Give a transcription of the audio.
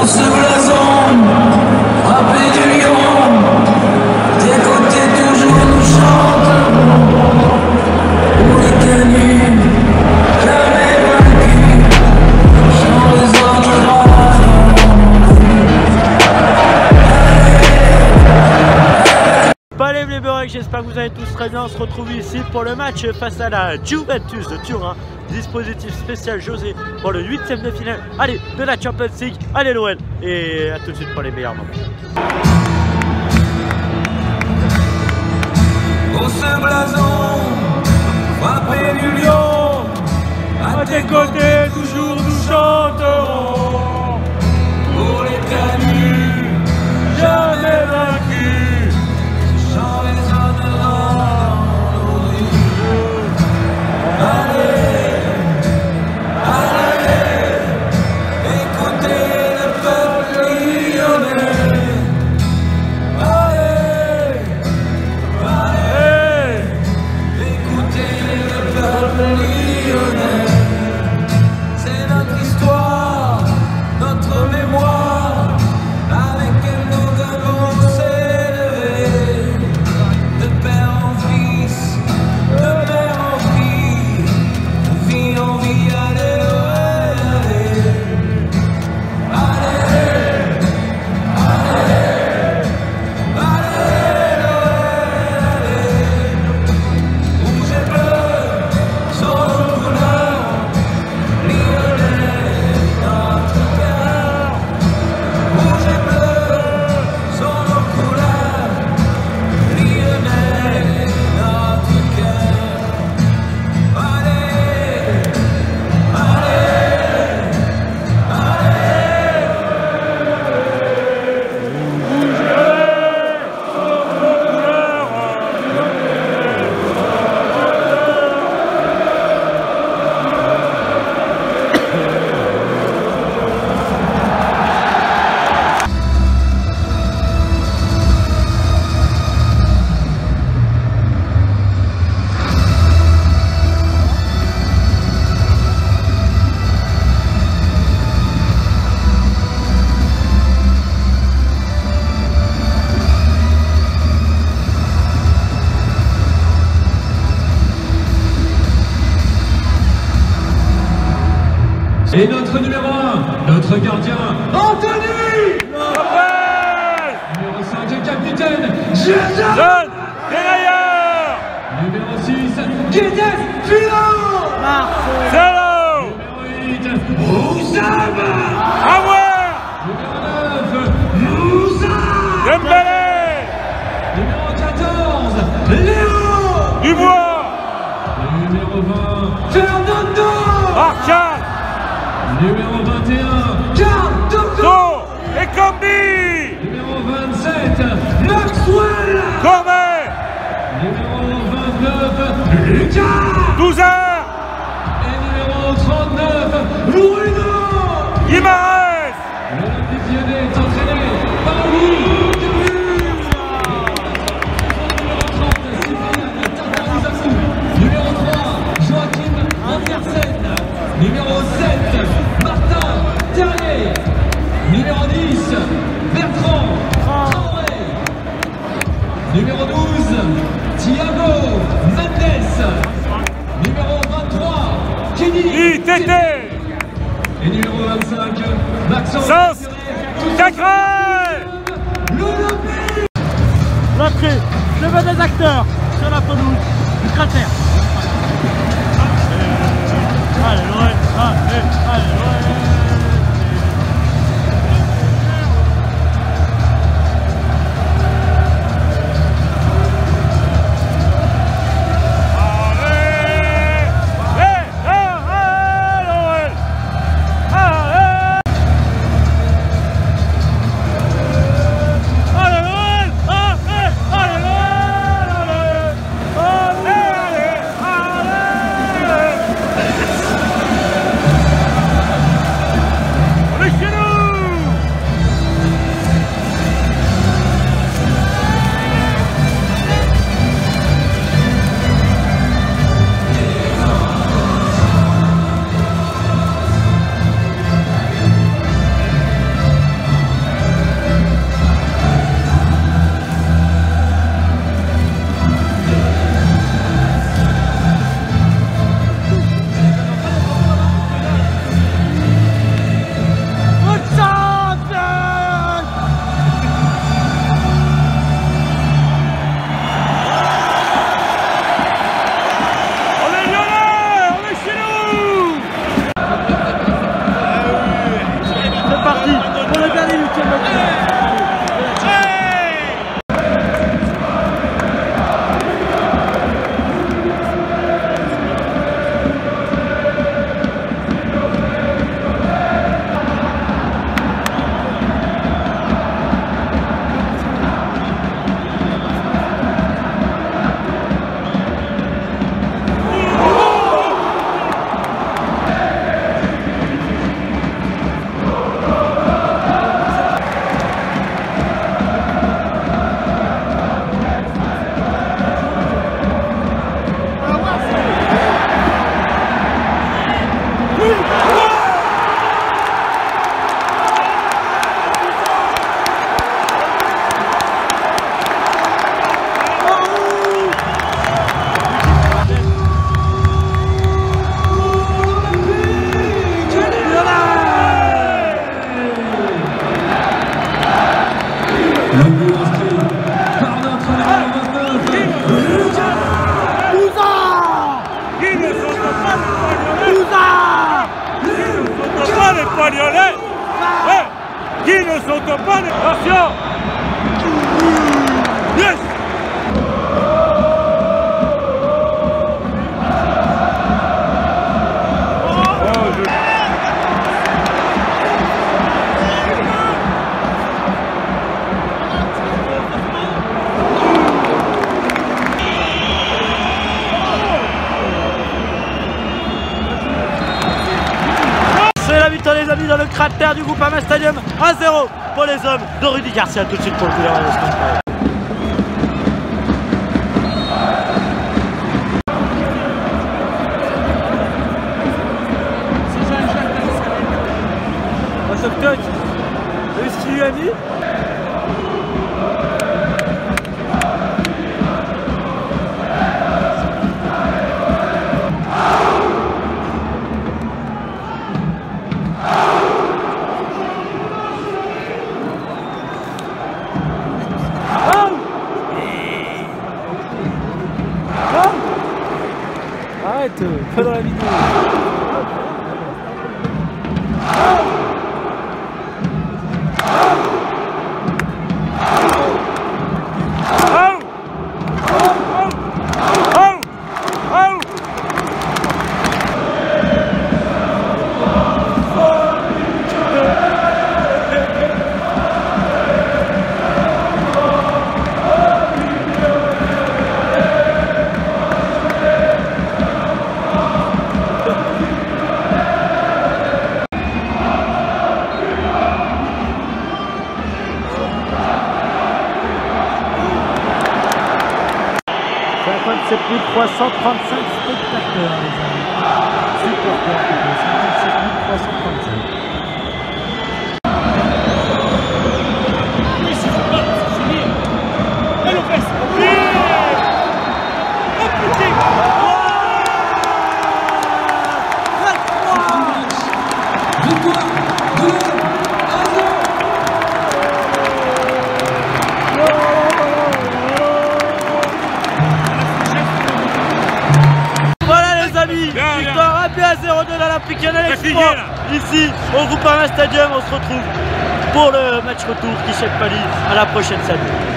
ce blason, frappé du lion, des côtés toujours nous chantent, pour les canuts, jamais vaincus, sans les autres. Allez les beurrecs, j'espère que vous allez tous très bien. On se retrouve ici pour le match face à la Juventus de Turin. Dispositif spécial José pour le 8e de finale. Allez, de la Champions League. Allez l'OL. Et à tout de suite pour les meilleurs moments. Pour ce blason, frappé du lion, À tes côtés, toujours nous chanterons. pour les canuts, Jamais vaincus. sans les honneurs dans nos rues. Allez, allez, écoutez le peuple lyonnais. Allez, allez, écoutez le peuple lyonnais. C'est notre histoire, notre mémoire, avec elle nous avons s'élevé. De père en fils, de mère en fille, de vie en vie, allez, allez, allez, rouge et bleu sont nos couleurs, lyonnais notre cœur. Rouge et bleu sont nos couleurs, lyonnais notre cœur. Allez, allez, Et notre numéro 1, notre gardien, Anthony! Numéro 5, capitaine, Jason! Dérailleur. Numéro 6, Guedes Philo! Zéro. Numéro 8, Oussama! Aouar. Numéro 9, Moussa! Dembélé. Numéro 14, Léo! Dubois. Numéro 20, Fernando! Arcade. Numéro 21, Cardozo! Do. Et Combi. Numéro 27, Maxwell! Cornet. Numéro 29, Lucas! 12 heures. Et numéro 39, Bruno! Guimarães. L'Olympique Lyonnais est entraîné par Louis Dubuis. Numéro 30, Cyprien Tataruzzaku. Numéro 3, Joachim Andersen. Numéro 7, Martin Terrier. Numéro 10, Bertrand Traoré. Numéro 12, Thiago Mendes. Numéro 23, Kenny ITT. Et numéro 25, Maxence Sens. Cacré. L'Olympique. L'entrée, je veux des acteurs sur la pelouse du cratère. Allez, l'OL, allez, l'OL. 8e de finale. Le but inscrit par notre numéro 29. Qui ne sont pas les Pagnolais? Qui ne sont pas les... Attention! Yes! C'est la victoire les amis dans le cratère du Groupama Stadium 1-0 pour les hommes de Rudy Garcia. Tout de suite pour le coup d'envoi de ce match. Toc, ce qu'il lui a mis. Arrête, pas dans la vidéo. C'est plus de 335 spectateurs, les amis. Supporters, 57 335. Victoire 1-0 de l'Olympique Lyonnais ici au Groupama Stadium. On se retrouve pour le match retour qui Pali à la prochaine saison.